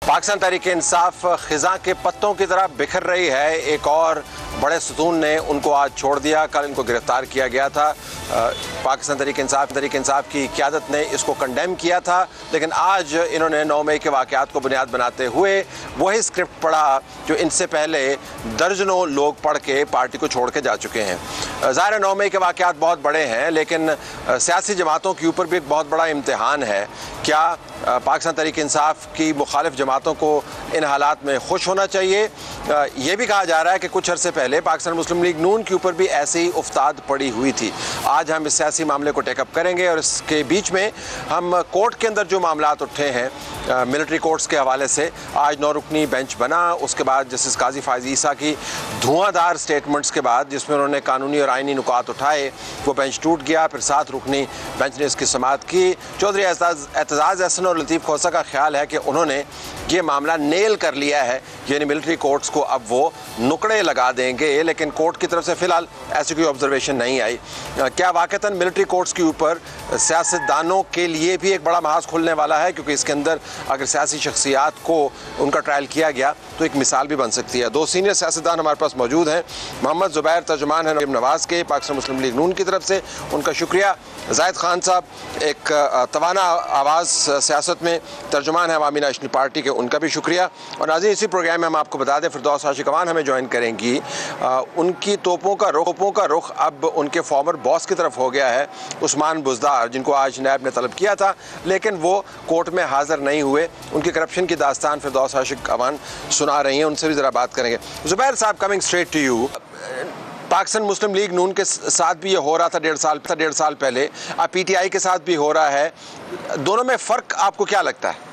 पाकिस्तान तहरीक इंसाफ खिज़ां के पत्तों की तरह बिखर रही है। एक और बड़े सुतून ने उनको आज छोड़ दिया। कल इनको गिरफ्तार किया गया था। पाकिस्तान तहरीक इंसाफ की क़यादत ने इसको कंडेम किया था, लेकिन आज इन्होंने 9 मई के वाक़यात को बुनियाद बनाते हुए वही स्क्रिप्ट पढ़ा जो इनसे पहले दर्जनों लोग पढ़ के पार्टी को छोड़ के जा चुके हैं। ज़ाहिर है 9 मई के वाक़यात बहुत बड़े हैं, लेकिन सियासी जमातों के ऊपर भी एक बहुत बड़ा इम्तिहान है। क्या पाकिस्तान तहरीक इंसाफ की मुखालिफ जमातों को इन हालात में खुश होना चाहिए? ये भी कहा जा रहा है कि कुछ अरसे पहले पाकिस्तान मुस्लिम लीग नून के ऊपर भी ऐसी ही उफ्ताद पड़ी हुई थी। आज हम इस सियासी मामले को टेकअप करेंगे और इसके बीच में हम कोर्ट के अंदर जो मामलात उठे हैं मिलिट्री कोर्ट्स के हवाले से, आज 9 रुकनी बेंच बना। उसके बाद जस्टिस काजी फायज़ ईसा की धुआंधार स्टेटमेंट्स के बाद जिसमें उन्होंने कानूनी और आइनी नुकात उठाए, वो बेंच टूट गया। फिर 7 रुकनी बेंच ने इसकी समाअत की। चौधरी एतजाज़ एहसन और लतीफ़ खोसा का ख्याल है कि उन्होंने ये मामला नेल कर लिया है, यानी मिलिट्री कोर्ट्स को अब वो नुकड़े लगा देंगे, लेकिन कोर्ट की तरफ से फ़िलहाल ऐसी कोई ऑब्जर्वेशन नहीं आई। क्या वाक़तन मिलिट्री कोर्ट्स के ऊपर सियासतदानों के लिए भी एक बड़ा महाज खुलने वाला है? क्योंकि इसके अंदर अगर सियासी शख्सियात को उनका ट्रायल किया गया तो एक मिसाल भी बन सकती है। 2 सीनियर सियासतदान हमारे पास मौजूद हैं। मोहम्मद ज़ुबैर तर्जुमान है मरियम नवाज़ के पाकिस्तान मुस्लिम लीग नून की तरफ से, उनका शुक्रिया। जाहिद खान साहब एक तवाना आवाज़ सियासत में तर्जुमान है अवामी नेशनल पार्टी के, उनका भी शुक्रिया। और नाज़रीन, इसी प्रोग्राम में हम आपको बता दें फिरदौस आशिक अवान हमें ज्वाइन करेंगी। उनकी तोपों का रुख अब उनके फॉर्मर बॉस की तरफ हो गया है, उस्मान बुज़दार, जिनको आज नैब ने तलब किया था लेकिन वो कोर्ट में हाजिर नहीं हुए। उनकी करप्शन की दास्तान फिरदौस आशिक अवान सुना रही हैं, उनसे भी ज़रा बात करेंगे। ज़ुबैर साहब, coming straight to you, Pakistan Muslim League Noon के साथ भी ये हो रहा था डेढ़ साल पहले, अब PTI के साथ भी हो रहा है। दोनों में फ़र्क आपको क्या लगता है?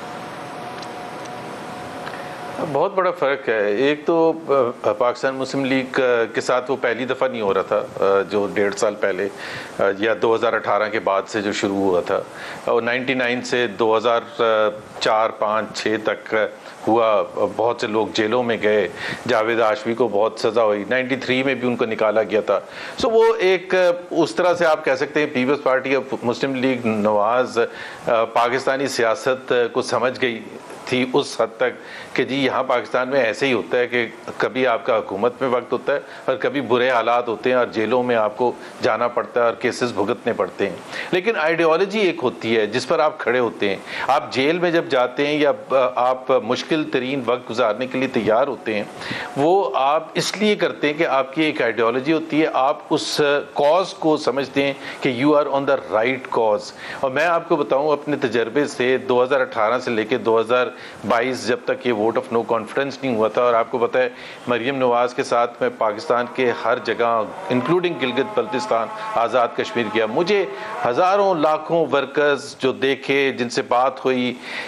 बहुत बड़ा फ़र्क है। एक तो पाकिस्तान मुस्लिम लीग के साथ वो पहली दफ़ा नहीं हो रहा था जो 1.5 साल पहले या 2018 के बाद से जो शुरू हुआ था, और 99 से 2004, 5, 6 तक हुआ। बहुत से लोग जेलों में गए, जावेद आशवी को बहुत सज़ा हुई, 93 में भी उनको निकाला गया था। सो वो एक उस तरह से आप कह सकते हैं पीपल्स पार्टी ऑफ मुस्लिम लीग नवाज़ पाकिस्तानी सियासत को समझ गई थी उस हद तक कि जी यहाँ पाकिस्तान में ऐसे ही होता है कि कभी आपका हुकूमत में वक्त होता है और कभी बुरे हालात होते हैं और जेलों में आपको जाना पड़ता है और केसेस भुगतने पड़ते हैं। लेकिन आइडियोलॉजी एक होती है जिस पर आप खड़े होते हैं। आप जेल में जब जाते हैं या आप मुश्किल तरीन वक्त गुजारने के लिए तैयार होते हैं, वो आप इसलिए करते हैं कि आपकी एक आइडियोलॉजी होती है, आप उस कॉज को समझते हैं कि you are on the right cause. और मैं आपको बताऊँ अपने तजर्बे से 2018 से लेकर 2022 जब तक ये वोट ऑफ नो कॉन्फिडेंस नहीं हुआ था, और आपको पता है मरियम नवाज़ के साथ मैं पाकिस्तान के हर जगह इंक्लूडिंग गिलगित बल्तिस्तान, आज़ाद कश्मीर गया। मुझे हज़ारों लाखों वर्कर्स जो देखे, जिनसे बात हुई,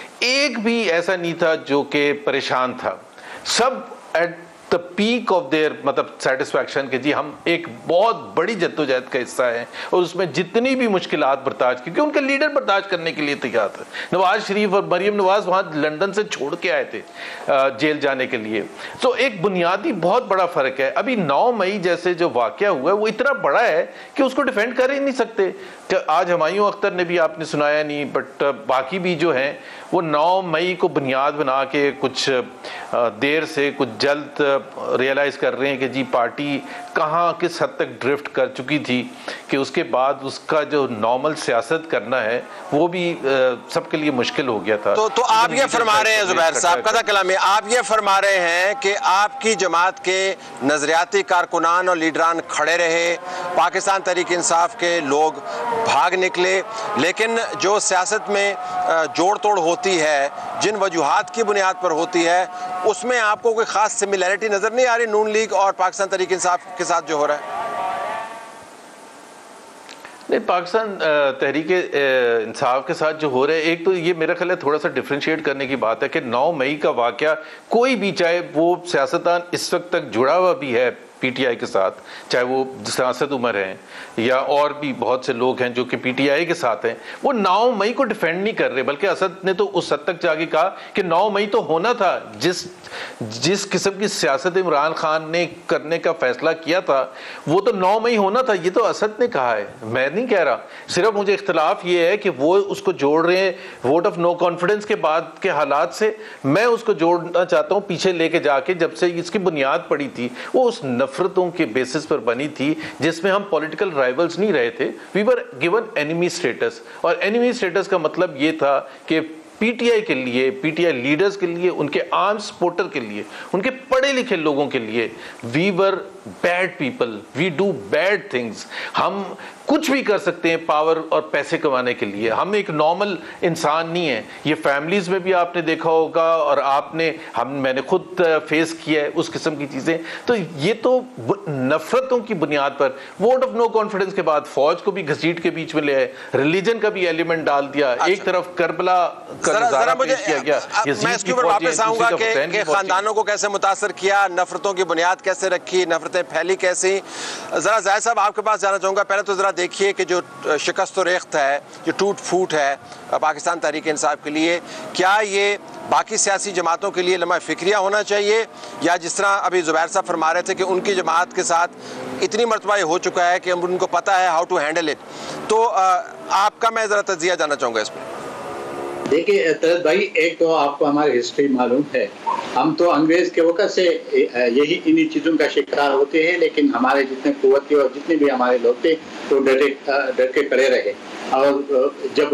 एक भी ऐसा नहीं था जो कि परेशान था। सब at the peak of their मतलब सेटिस्फैक्शन कि जी हम एक बहुत बड़ी जद्दोजहद का हिस्सा है और उसमें जितनी भी मुश्किलात बर्दाश्त की, क्योंकि उनके लीडर बर्दाश्त करने के लिए तैयार थे। नवाज शरीफ और मरियम नवाज वहाँ लंदन से छोड़ के आए थे जेल जाने के लिए। तो एक बुनियादी बहुत बड़ा फ़र्क है। अभी 9 मई जैसे जो वाक़या हुआ है वो इतना बड़ा है कि उसको डिफेंड कर ही नहीं सकते। आज हुमायूं अख्तर ने भी आपने सुनाया नहीं, बट बाकी भी जो हैं वो 9 मई को बुनियाद बना के कुछ देर से कुछ जल्द रियलाइज़ कर रहे हैं कि जी पार्टी कहाँ किस हद तक ड्रिफ्ट कर चुकी थी कि उसके बाद उसका जो नॉर्मल सियासत करना है वो भी सबके लिए मुश्किल हो गया था। तो आप ये फरमा रहे हैं ज़ुबैर साहब, कदा कलाम में आप ये फरमा रहे हैं कि आपकी जमात के नजरियाती कारकुनान और लीडरान खड़े रहे, पाकिस्तान तहरीक इंसाफ के लोग भाग निकले, लेकिन जो सियासत में जोड़ तोड़ होती है, जिन वजूहात की बुनियाद पर होती है, उसमें आपको कोई ख़ास सिमिलैरिटी नज़र नहीं आ रही नून लीग और पाकिस्तान तहरीक इंसाफ के साथ जो हो रहा है? नहीं, पाकिस्तान तहरीक इंसाफ के साथ जो हो रहा है, एक तो ये मेरा ख्याल है थोड़ा सा डिफ्रेंशिएट करने की बात है कि 9 मई का वाक़या कोई भी, चाहे वो सियासतदान इस वक्त तक जुड़ा हुआ भी है पीटीआई के साथ, चाहे वो सांसद उमर हैं या और भी बहुत से लोग हैं जो कि पीटीआई के साथ हैं, वो 9 मई को डिफेंड नहीं कर रहे, बल्कि असद ने तो उस हद तक जाके कहा कि 9 मई तो होना था। जिस किस्म की सियासत इमरान खान ने करने का फैसला किया था वो तो 9 मई होना था। ये तो असद ने कहा है, मैं नहीं कह रहा। सिर्फ मुझे इख्तिलाफ ये है कि वो उसको जोड़ रहे हैं वोट ऑफ नो कॉन्फिडेंस के बाद के हालात से। मैं उसको जोड़ना चाहता हूं पीछे लेके जाके, जब से इसकी बुनियाद पड़ी थी वो उस नफरतों के बेसिस पर बनी थी जिसमें हम पॉलिटिकल राइवल्स नहीं रहे थे, we were given enemy status. और एनिमी स्टेटस का मतलब ये था कि पीटीआई के लिए, पीटीआई लीडर्स के लिए, उनके आर्म सपोर्टर के लिए, उनके पढ़े लिखे लोगों के लिए we were bad people, we do bad things. हम कुछ भी कर सकते हैं पावर और पैसे कमाने के लिए, हम एक नॉर्मल इंसान नहीं है। ये फैमिलीज में भी आपने देखा होगा और मैंने खुद फेस किया है उस किस्म की चीजें। तो ये तो नफरतों की बुनियाद पर वोट ऑफ नो कॉन्फिडेंस के बाद फौज को भी घसीट के बीच में ले आए, रिलीजन का भी एलिमेंट डाल दिया। अच्छा। एक तरफ करबला का नजारा पेश किया गया। मैं इसके ऊपर वापस आऊंगा कि खानदानों को कैसे मुतासर किया, नफरतों की बुनियाद कैसे रखी, नफरतें फैली कैसी। जरा जायद साहब आपके पास जाना चाहूंगा। पहले तो जरा देखिए कि जो शिकस्त और रेख्त है, जो टूट फूट है पाकिस्तान तहरीक इंसाफ के लिए, क्या ये बाकी सियासी जमातों के लिए लम्हा फिक्रिया होना चाहिए, या जिस तरह अभी जुबैर साहब फरमा रहे थे कि उनकी जमात के साथ इतनी मरतबा हो चुका है कि उनको पता है हाउ टू हैंडल इट। तो आपका मैं ज़रा तजिया जानना चाहूँगा इस पर। देखिए तरत भाई, एक तो आपको हमारी हिस्ट्री मालूम है, हम तो अंग्रेज के वक़्त से यही इन्हीं चीज़ों का शिकार होते हैं, लेकिन हमारे जितने कुव्वत और जितने भी हमारे लोग थे तो डर के खड़े रहे। और जब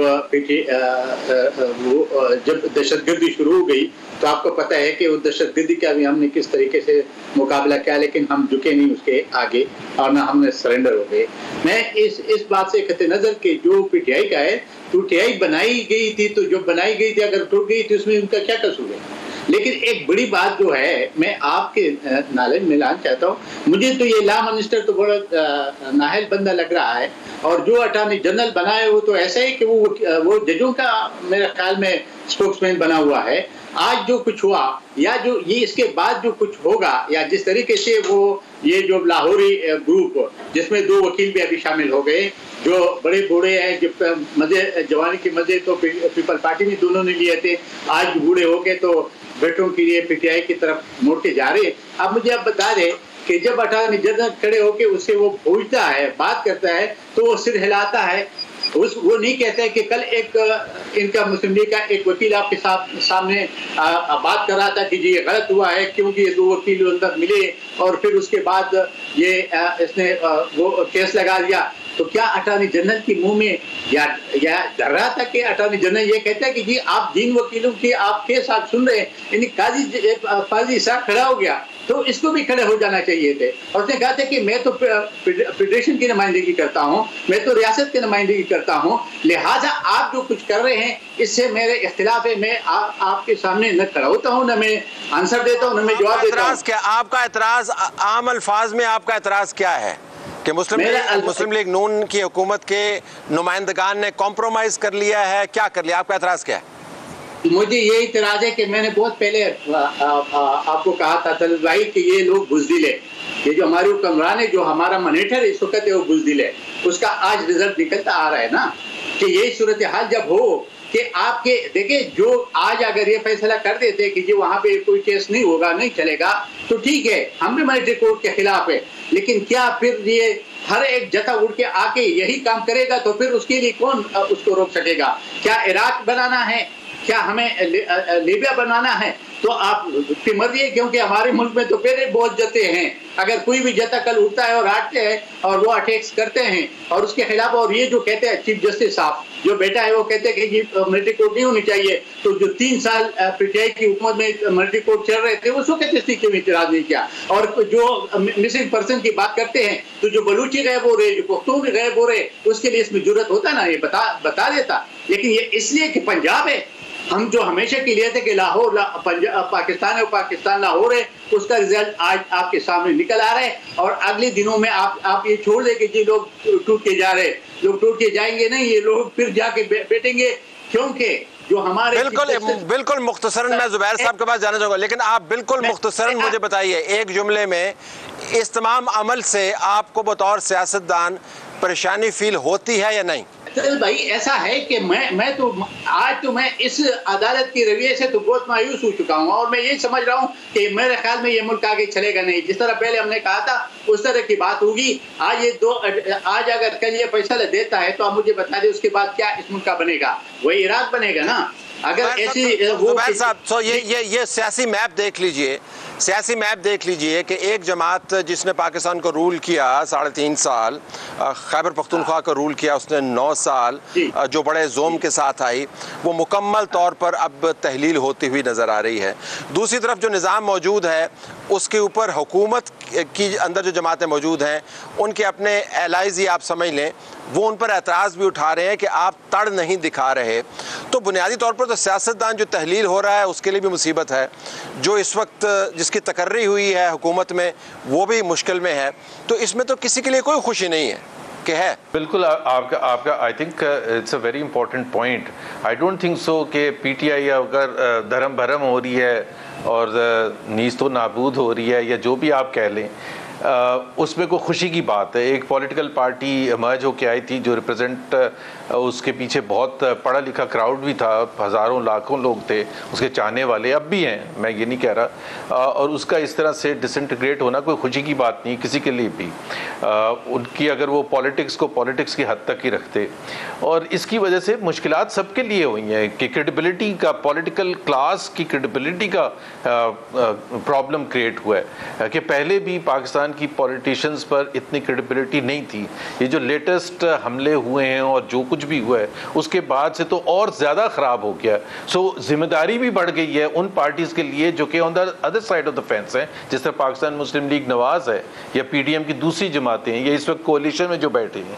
दहशतगर्दी शुरू हो गई तो आपको पता है कि उस दहशतगर्दी का भी हमने किस तरीके से मुकाबला किया, लेकिन हम झुके नहीं उसके आगे और ना हमने सरेंडर हो गए। मैं इस बात से कते नज़र के जो पीटीआई का है, पीटीआई बनाई गई थी तो जो बनाई गई थी अगर टूट गई थी उसमें उनका क्या कसूर है। लेकिन एक बड़ी बात जो है मैं आपके नॉलेज में लाना चाहता हूँ, मुझे तो ये लॉ मिनिस्टर तो बड़ा नाहल बंदा लग रहा है, और जो अटॉर्नी जनरल बना है वो तो ऐसा है कि वो जजों का मेरे ख्याल में स्पोक्समैन बना हुआ है। आज जो कुछ हुआ या जो ये इसके बाद जो कुछ होगा, या जिस तरीके से वो ये जो लाहौरी ग्रुप जिसमें 2 वकील भी अभी शामिल हो गए, जो बड़े बूढ़े हैं, जो मजे जवानी के मजे तो पीपल पार्टी में दोनों ने लिए थे, आज बूढ़े हो गए तो बेटों के लिए पीटीआई की तरफ मुड़ के जा रहे। अब मुझे आप बता दें कि जब अटॉर्नी जनरल खड़े होकर उससे वो पूछता है, बात करता है, तो वो सिर हिलाता है। वो नहीं कहता है कि कल एक इनका मुस्लिम लीग का एक वकील आपके सामने बात कर रहा था कि जी ये गलत हुआ है क्योंकि ये 2 वकील अंदर मिले और फिर उसके बाद ये इसने वो केस लगा दिया। तो क्या अटॉर्नी जनरल की मुंह में या डर रहा था कि अटॉर्नी जनरल ये कहता है कि जी आप जिन वकीलों की आप केस आप सुन रहे हैं, यानी काजी साहब खड़ा हो गया तो इसको भी खड़े हो जाना चाहिए थे। और उसने कहा था कि मैं तो फेडरेशन की नुमाइंदगी करता हूँ, मैं तो रियासत की नुमाइंदगी करता हूँ, लिहाजा आप जो कुछ कर रहे हैं इससे मेरे इख्तिलाफ है। मैं आपके सामने न खड़ा होता हूँ, न मैं आंसर देता हूँ, न मैं जवाब देता हूँ। क्या आपका एतराज आम अल्फाज में आपका एतराज क्या है कि मुस्लिम लीग नून की हुकूमत के नुमाइंदगान ने कॉम्प्रोमाइज कर लिया है, क्या कर लिया? आपका एतराज क्या है? मुझे ये इतराज है कि मैंने बहुत पहले आपको कहा था तलत भाई कि ये लोग बुज़दिल है, ये जो हमारे हुक्मरान है, जो हमारा मॉनिटर इस वक्त है वो बुज़दिल है। उसका आज रिजल्ट निकलता आ रहा है ना कि ये सूरत हाल जब हो कि आपके देखिए, जो आज अगर ये फैसला कर देते कि जी वहाँ पे कोई केस नहीं होगा, नहीं चलेगा, तो ठीक है, हम भी मॉनिटरी कोर्ट के खिलाफ है, लेकिन क्या फिर ये हर एक जगह उठ के आके यही काम करेगा तो फिर उसके लिए कौन उसको रोक सकेगा? क्या इराक बनाना है, क्या हमें लीबिया बनाना है? तो आप की मर्जी है, क्योंकि हमारे मुल्क में तो पहले बहुत जते हैं, अगर कोई भी जता कल उठता है और हारते हैं और वो अटैक्स करते हैं और उसके खिलाफ, और ये जो कहते हैं चीफ जस्टिस साहब जो बेटा है वो कहते हैं कि जी मिलिट्री कोर्ट नहीं होनी चाहिए, तो जो 3 साल पीटीआई की हुकूमत में मिलिट्री कोर्ट चल रहे थे उसको कहते क्यों इतराज नहीं किया? और जो मिसिंग पर्सन की बात करते हैं तो जो बलूची गायब हो रहे, जो पुख्तून गायब हो रहे, उसके लिए इसमें जरूरत होता ना, ये बता देता। लेकिन ये इसलिए कि पंजाब है, हम जो हमेशा के लिए थे कि लाहौर पाकिस्तान है, पाकिस्तान लाहौर है, उसका रिजल्ट आज आपके सामने निकल आ रहा है। और अगले दिनों में आप ये छोड़ दें कि जी लोग टूट के जा रहे, लोग टूट के जाएंगे नहीं, ये लोग फिर जाके बैठेंगे, क्योंकि जो हमारे बिल्कुल मुख्तसरन मैं जुबैर साहब के पास जाना चाहूंगा, लेकिन आप बिल्कुल मुख्तसरन मुझे बताइए एक जुमले में, इस तमाम अमल से आपको बतौर सियासतदान परेशानी फील होती है या नहीं? चल भाई, ऐसा है कि मैं तो आज तो मैं इस अदालत की रवैये से तो बहुत मायूस हो चुका हूँ, और मैं यही समझ रहा हूँ कि मेरे ख्याल में ये मुल्क आगे चलेगा नहीं। जिस तरह पहले हमने कहा था उस तरह की बात होगी। आज अगर कल ये फैसला देता है तो आप मुझे बता दें उसके बाद क्या इस मुल्क का बनेगा? वही इराक बनेगा ना। अगर ऐसी जुबैर साहब, तो ये सियासी मैप देख लीजिए, सियासी मैप देख लीजिए कि एक जमात जिसने पाकिस्तान को रूल किया 3.5 साल, खैबर पख्तूनख्वा को रूल किया उसने 9 साल, जो बड़े जोम के साथ आई, वो मुकम्मल तौर पर अब तहलील होती हुई नज़र आ रही है। दूसरी तरफ जो निज़ाम मौजूद है उसके ऊपर हुकूमत की अंदर जो जमातें मौजूद हैं उनके अपने एलाइज ही आप समझ लें, वो उन पर एतराज़ भी उठा रहे हैं कि आप तड़ नहीं दिखा रहे। तो बुनियादी तौर पर तो सियासतदान जो तहलील हो रहा है उसके लिए भी मुसीबत है, जो इस वक्त जिसकी तकर्री हुई है हुकूमत में वो भी मुश्किल में है। तो इसमें तो किसी के लिए कोई खुशी नहीं है कि है। बिल्कुल आपका I think it's a very important point. I don't think so कि पीटीआई अगर धर्म भरम हो रही है और नीज़ तो नाबूद हो रही है या जो भी आप कह लें, उसमें कोई खुशी की बात है। एक पॉलिटिकल पार्टी इमर्ज होकर आई थी जो रिप्रेजेंट, उसके पीछे बहुत पढ़ा लिखा क्राउड भी था, हज़ारों लाखों लोग थे उसके चाहने वाले, अब भी हैं, मैं ये नहीं कह रहा। और उसका इस तरह से डिसइंटीग्रेट होना कोई खुशी की बात नहीं किसी के लिए भी। उनकी अगर वो पॉलिटिक्स को पॉलिटिक्स की हद तक ही रखते, और इसकी वजह से मुश्किलात सबके लिए हुई हैं कि क्रेडिबिलिटी का, पॉलिटिकल क्लास की क्रेडिबिलिटी का प्रॉब्लम क्रिएट हुआ है कि पहले भी पाकिस्तान की पॉलिटिशियंस पर इतनी क्रेडिबिलिटी नहीं थी। ये जो लेटेस्ट हमले हुए हैं और जो कुछ भी हुआ है उसके बाद से तो और ज़्यादा ख़राब हो गया। सो जिम्मेदारी भी बढ़ गई है उन पार्टीज़ के लिए जो कि on the other side of the fence हैं, जिस तरह पाकिस्तान मुस्लिम लीग नवाज़ है या पीडीएम की दूसरी जमातें हैं, ये इस वक्त कोalition में जो बैठे हैं,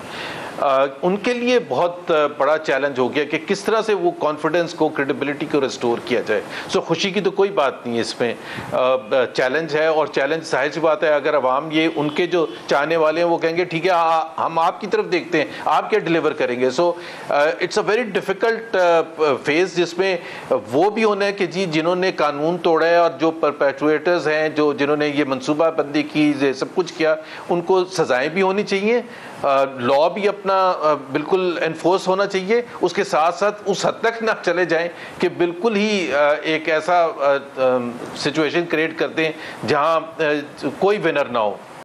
उनके लिए बहुत बड़ा चैलेंज हो गया कि किस तरह से वो कॉन्फिडेंस को, क्रेडिबिलिटी को रिस्टोर किया जाए। सो खुशी की तो कोई बात नहीं है इसमें, चैलेंज है। और चैलेंज जाहिर सी बात है, अगर अवाम ये उनके जो चाहने वाले हैं वो कहेंगे ठीक है हम आपकी तरफ देखते हैं, आप क्या डिलीवर करेंगे। So it's a very difficult phase जिसमें वो भी होना है कि जी जिन्होंने कानून तोड़ा है और जो परपेचुएटर्स हैं, जो जिन्होंने ये मनसूबाबंदी की, सब कुछ किया, उनको सज़ाएँ भी होनी चाहिए, लॉ भी अपना बिल्कुल एनफोर्स होना चाहिए। उसके साथ साथ उस हद तक ना चले जाएं कि बिल्कुल ही एक ऐसा सिचुएशन क्रिएट करते हैं जहां कोई विनर ना हो।